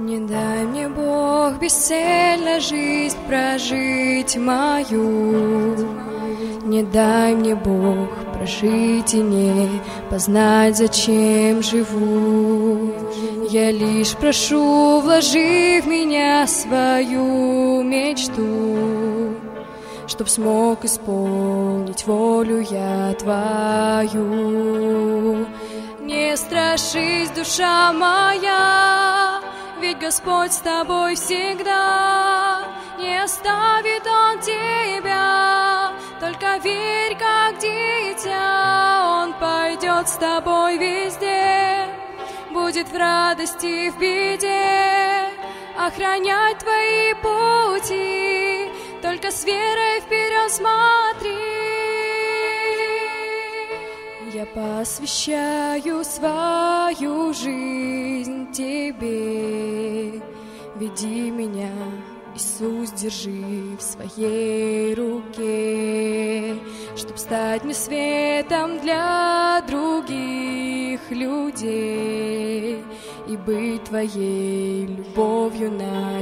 Не дай мне, Бог, бесцельно жизнь прожить мою. Не дай мне, Бог, прожить и не познать, зачем живу. Я лишь прошу, вложи в меня свою мечту, чтоб смог исполнить волю я твою. Не страшись, душа моя, ведь Господь с тобой всегда. Не оставит Он тебя, только верь, как дитя. Он пойдет с тобой везде, будет в радости и в беде, охранять твои пути, только с верой вперед смотри. Я посвящаю свою жизнь тебе, веди меня, Иисус, держи в своей руке, чтоб стать мне светом для других людей и быть твоей любовью на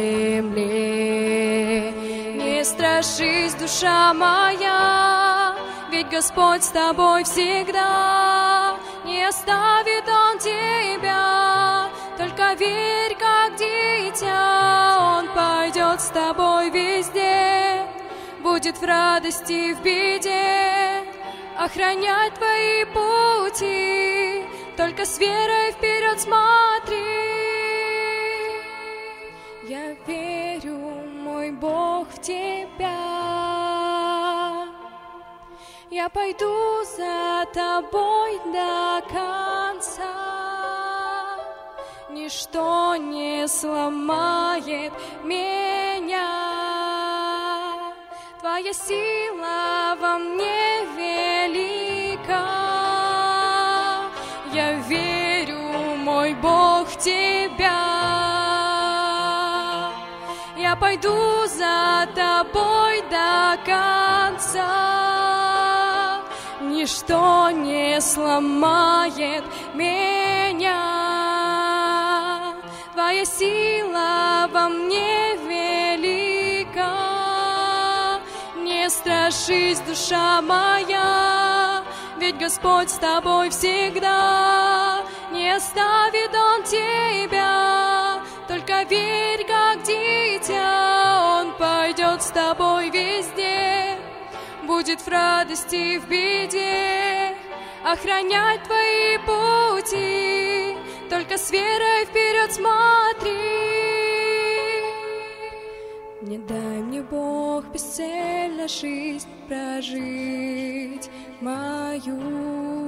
земле. Не страшись, душа моя, ведь Господь с тобой всегда. Не оставит Он тебя, только верь, как дитя. Он пойдет с тобой везде, будет в радости и в беде, охранять твои пути, только с верой вперед смотри. Я верю, мой Бог, в тебя. Я пойду за тобой до конца. Ничто не сломает меня. Твоя сила во мне велика. Я верю, мой Бог, в тебя. Я пойду за тобой до конца. Ничто не сломает меня. Твоя сила во мне велика. Не страшись, душа моя, ведь Господь с тобой всегда. Не оставит Он тебя, только верь, как дитя. Он пойдет с тобой везде, будет в радости и в беде, охранять твои пути, только с верой вперед смотри. Не дай мне, Бог, бесцельно жизнь прожить мою.